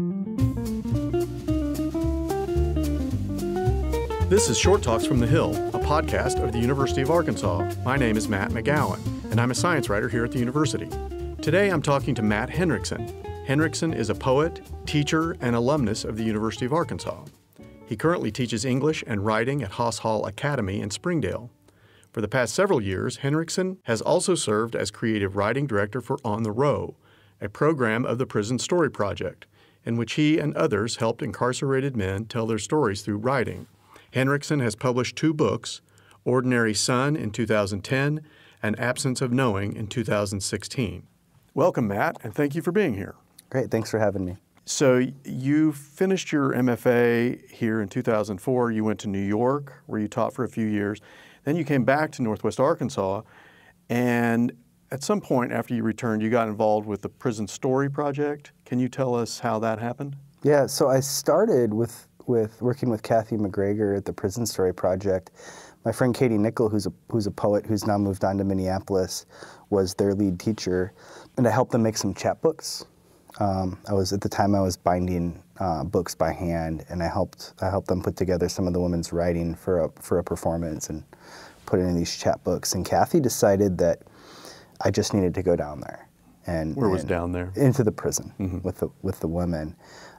This is Short Talks from the Hill, a podcast of the University of Arkansas. My name is Matt McGowan, and I'm a science writer here at the university. Today I'm talking to Matt Henriksen. Henriksen is a poet, teacher, and alumnus of the University of Arkansas. He currently teaches English and writing at Haas Hall Academy in Springdale. For the past several years, Henriksen has also served as creative writing director for On the Row, a program of the Prison Story Project, in which he and others helped incarcerated men tell their stories through writing. Henriksen has published 2 books, Ordinary Son in 2010 and Absence of Knowing in 2016. Welcome, Matt, and thank you for being here. Great, thanks for having me. So you finished your MFA here in 2004. You went to New York, where you taught for a few years. Then you came back to Northwest Arkansas, and at some point after you returned, you got involved with the Prison Story Project. Can you tell us how that happened? Yeah, so I started with working with Kathy McGregor at the Prison Story Project. My friend Katie Nickel, who's a poet who's now moved on to Minneapolis, was their lead teacher, and I helped them make some chapbooks. At the time I was binding books by hand, and I helped them put together some of the women's writing for a performance and put it in these chapbooks. And Kathy decided that I just needed to go down there. And where was down there? Into the prison with the women.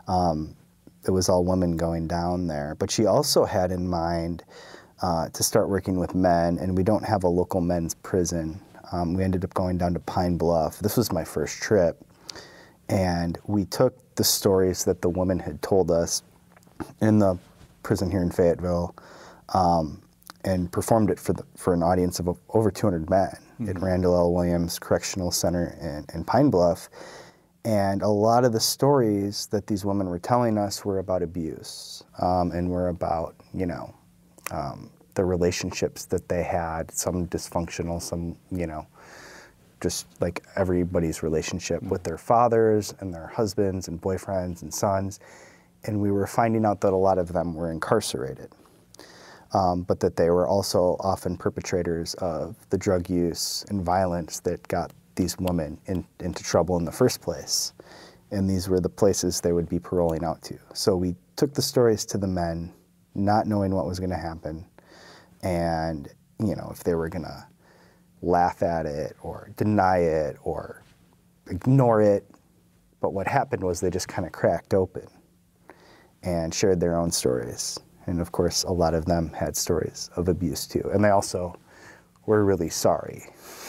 It was all women going down there. But she also had in mind to start working with men, and we don't have a local men's prison. We ended up going down to Pine Bluff. This was my first trip. And we took the stories that the women had told us in the prison here in Fayetteville and performed it for an audience of over 200 men at Randall L. Williams Correctional Center in Pine Bluff. And a lot of the stories that these women were telling us were about abuse and were about, the relationships that they had, some dysfunctional, some, just like everybody's relationship with their fathers and their husbands and boyfriends and sons. And we were finding out that a lot of them were incarcerated, but that they were also often perpetrators of the drug use and violence that got these women into trouble in the first place. And these were the places they would be paroling out to. So we took the stories to the men, not knowing what was going to happen, and if they were going to laugh at it or deny it or ignore it. But what happened was they just kind of cracked open and shared their own stories. And of course, a lot of them had stories of abuse too. And they also were really sorry,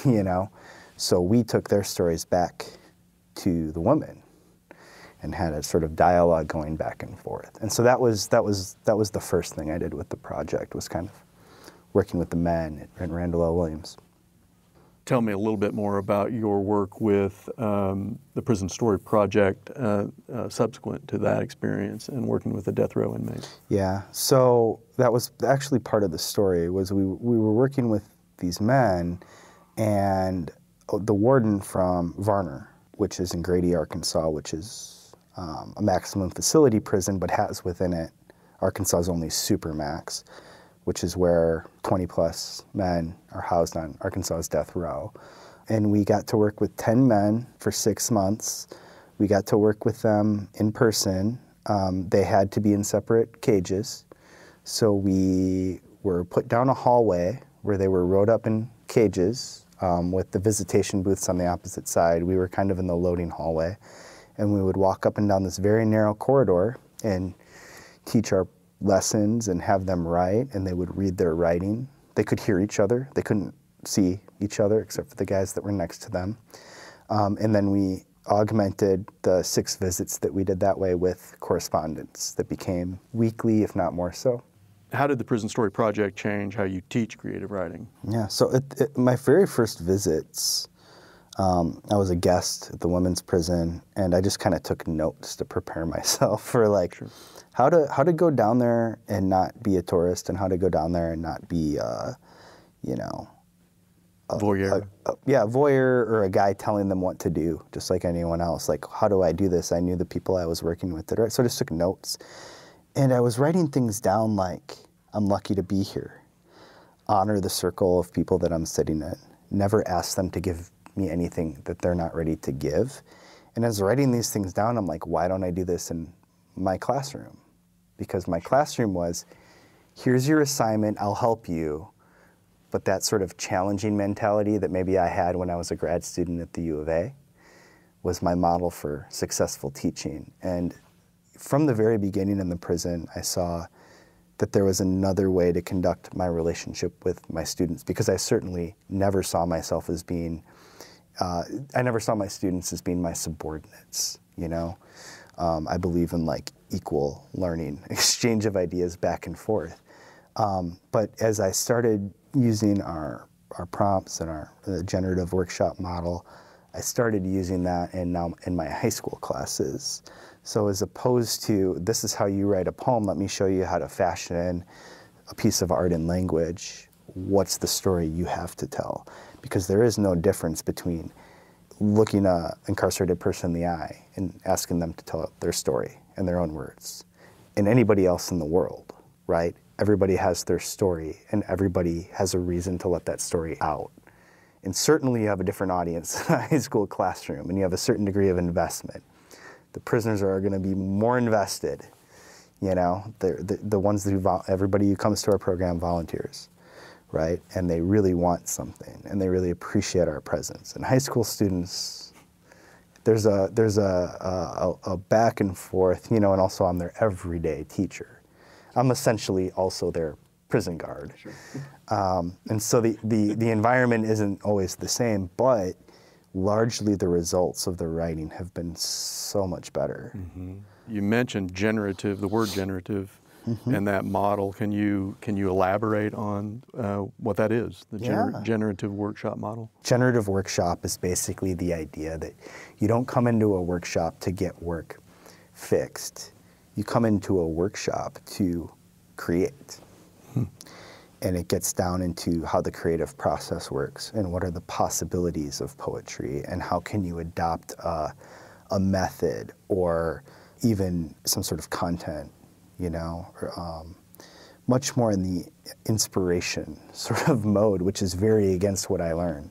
So we took their stories back to the women and had a sort of dialogue going back and forth. And so that was the first thing I did with the project, was kind of working with the men at Randall L. Williams. Tell me a little bit more about your work with the Prison Story Project subsequent to that experience and working with the death row inmates. Yeah, so that was actually part of the story. Was we were working with these men, and the warden from Varner, which is in Grady, Arkansas, which is a maximum facility prison, but has within it Arkansas's only supermax, which is where 20-plus men are housed on Arkansas's death row. And we got to work with 10 men for 6 months. We got to work with them in person. They had to be in separate cages. So we were put down a hallway where they were rowed up in cages with the visitation booths on the opposite side. We were kind of in the loading hallway. And we would walk up and down this very narrow corridor and teach our lessons and have them write, and they would read their writing. They could hear each other. They couldn't see each other except for the guys that were next to them. And then we augmented the 6 visits that we did that way with correspondence that became weekly, if not more so. How did the Prison Story Project change how you teach creative writing? Yeah, so my very first visits, I was a guest at the women's prison, and I just kind of took notes to prepare myself for Sure. how to go down there and not be a tourist, and how to go down there and not be, Voyeur. Voyeur, or a guy telling them what to do, just like anyone else. Like, how do I do this? I knew the people I was working with did, right? So I just took notes. And I was writing things down like, I'm lucky to be here. Honor the circle of people that I'm sitting in. Never ask them to give me anything that they're not ready to give. And as writing these things down, I'm like, why don't I do this in my classroom? Because my classroom was, here's your assignment, I'll help you. But that sort of challenging mentality that maybe I had when I was a grad student at the U of A was my model for successful teaching. And from the very beginning in the prison, I saw that there was another way to conduct my relationship with my students, because I certainly never saw myself as being, I never saw my students as being my subordinates, you know? I believe in like equal learning, exchange of ideas back and forth. But as I started using our prompts and our generative workshop model, I started using that now in my high school classes. So as opposed to, this is how you write a poem, let me show you how to fashion a piece of art and language. What's the story you have to tell? Because there is no difference between looking an incarcerated person in the eye and asking them to tell their story in their own words, and anybody else in the world, right? Everybody has their story, and everybody has a reason to let that story out. And certainly you have a different audience in a high school classroom, and you have a certain degree of investment. The prisoners are going to be more invested, you know? They're the ones that everybody who comes to our program volunteers, right? And they really want something, and they really appreciate our presence. And high school students, there's a back and forth, you know, and also I'm their everyday teacher. I'm essentially also their prison guard. Sure. And so the environment isn't always the same, but largely the results of the writing have been so much better. Mm-hmm. You mentioned generative, the word generative, and that model. Can you elaborate on what that is, the generative workshop model? Generative workshop is basically the idea that you don't come into a workshop to get work fixed. You come into a workshop to create. And it gets down into how the creative process works and what are the possibilities of poetry and how can you adopt a method or even some sort of content, you know, much more in the inspiration sort of mode, which is very against what I learned.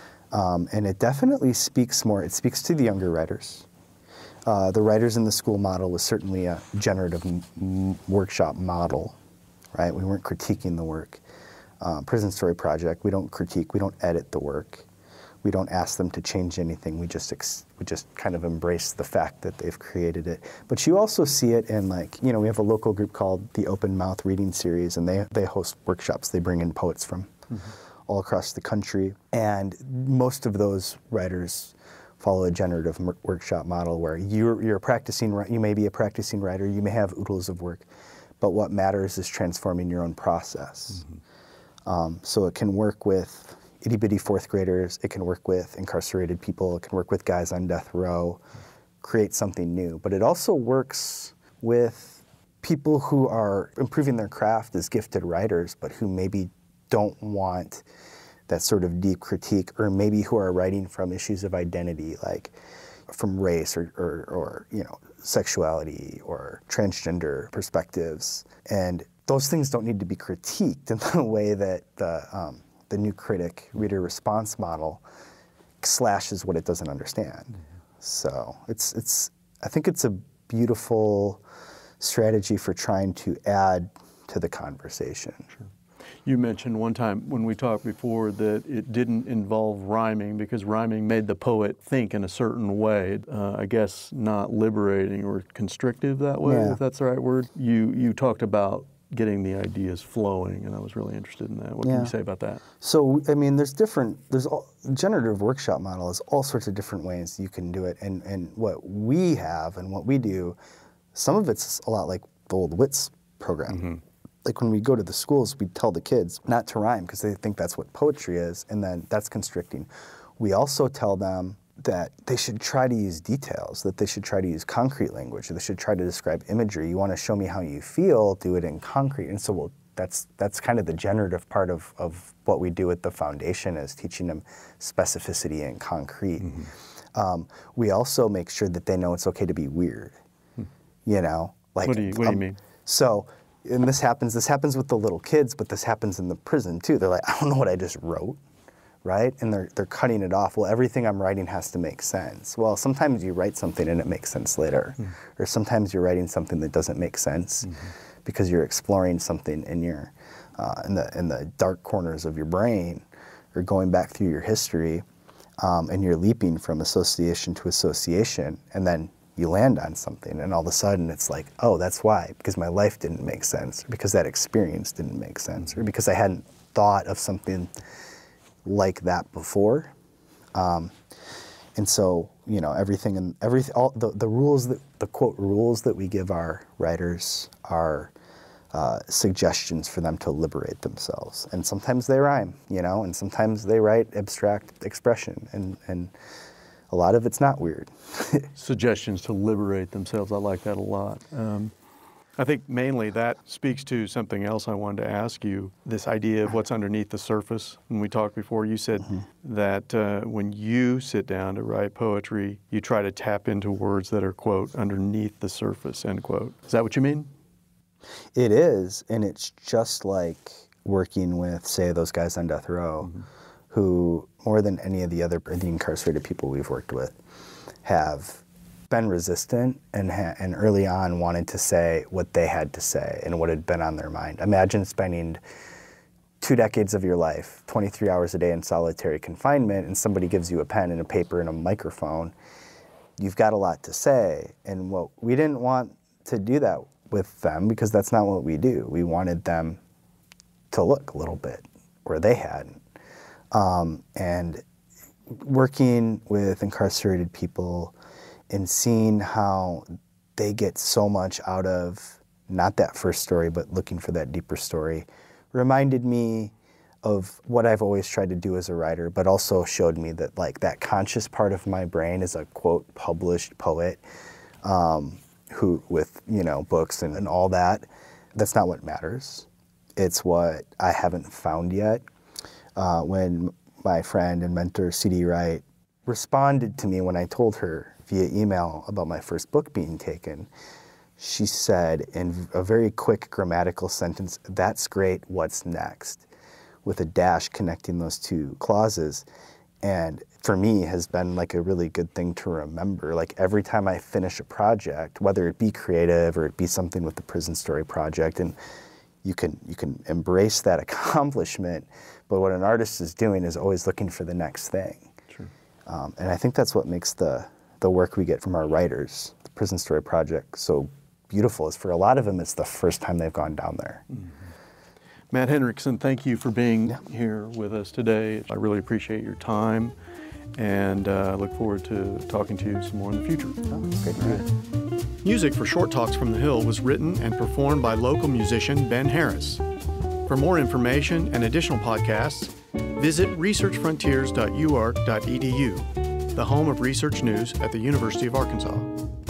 And it definitely speaks more, it speaks to the younger writers. The writers in the school model was certainly a generative workshop model, right? We weren't critiquing the work. Prison Story Project, we don't critique, we don't edit the work. We don't ask them to change anything. We just kind of embrace the fact that they've created it. But you also see it in, like, you know, we have a local group called the Open Mouth Reading Series, and they host workshops. They bring in poets from all across the country. And most of those writers follow a generative workshop model where you're practicing, you may be a practicing writer, you may have oodles of work, but what matters is transforming your own process. So it can work with itty-bitty fourth graders, it can work with incarcerated people, it can work with guys on death row, create something new. But it also works with people who are improving their craft as gifted writers, but who maybe don't want that sort of deep critique, or maybe who are writing from issues of identity, like from race or you know, sexuality or transgender perspectives. And those things don't need to be critiqued in the way that the new critic reader response model slashes what it doesn't understand. So I think it's a beautiful strategy for trying to add to the conversation. Sure. You mentioned one time when we talked before that it didn't involve rhyming because rhyming made the poet think in a certain way, I guess not liberating or constrictive that way, if that's the right word. You talked about getting the ideas flowing, and I was really interested in that. What can you say about that? So, I mean, generative workshop model is all sorts of different ways you can do it, and what we have and what we do, some of it's a lot like the old WITS program. Like when we go to the schools, we tell the kids not to rhyme because they think that's what poetry is, and then that's constricting. We also tell them that they should try to use details, that they should try to use concrete language, or they should try to describe imagery. You want to show me how you feel, do it in concrete. And so that's kind of the generative part of what we do at the foundation, is teaching them specificity and concrete. We also make sure that they know it's okay to be weird. You know, like what do you mean? So, and this happens with the little kids, but this happens in the prison too. They're like, I don't know what I just wrote, right? And they're cutting it off. Well, everything I'm writing has to make sense. Well, sometimes you write something and it makes sense later. Or sometimes you're writing something that doesn't make sense because you're exploring something in your in the dark corners of your brain, or going back through your history, and you're leaping from association to association, and then you land on something, and all of a sudden it's like, oh, that's why, because my life didn't make sense, or because that experience didn't make sense, or because I hadn't thought of something like that before. And so, you know, everything and all the rules the quote rules that we give our writers are suggestions for them to liberate themselves. And sometimes they rhyme, you know, and sometimes they write abstract expression, and a lot of it's not weird. Suggestions to liberate themselves. I like that a lot. I think mainly that speaks to something else I wanted to ask you, this idea of what's underneath the surface. When we talked before, you said that when you sit down to write poetry, you try to tap into words that are, quote, underneath the surface, end quote. Is that what you mean? It is, and it's just like working with, say, those guys on death row, who, more than any of the other the incarcerated people we've worked with, have been resistant and early on wanted to say what they had to say and what had been on their mind. Imagine spending 2 decades of your life, 23 hours a day in solitary confinement, and somebody gives you a pen and a paper and a microphone. You've got a lot to say, and what we didn't want to do that with them, because that's not what we do. We wanted them to look a little bit where they hadn't. And working with incarcerated people and seeing how they get so much out of not that first story, but looking for that deeper story, reminded me of what I've always tried to do as a writer, but also showed me that, like, that conscious part of my brain is a, quote, published poet, who, with, you know, books and all that. That's not what matters. It's what I haven't found yet. When my friend and mentor, C.D. Wright, responded to me when I told her via email about my first book being taken, she said in a very quick grammatical sentence, "That's great, what's next?" with a dash connecting those two clauses. And for me has been like a really good thing to remember. Like, every time I finish a project, whether it be creative or it be something with the Prison Story Project, and you can embrace that accomplishment, but what an artist is doing is always looking for the next thing. True. And I think that's what makes the work we get from our writers, the Prison Story Project, so beautiful. Is for a lot of them, it's the first time they've gone down there. Matt Henriksen, thank you for being here with us today. I really appreciate your time, and look forward to talking to you some more in the future. Great to be. Music for Short Talks from the Hill was written and performed by local musician Ben Harris. For more information and additional podcasts, visit researchfrontiers.uark.edu, the home of research news at the University of Arkansas.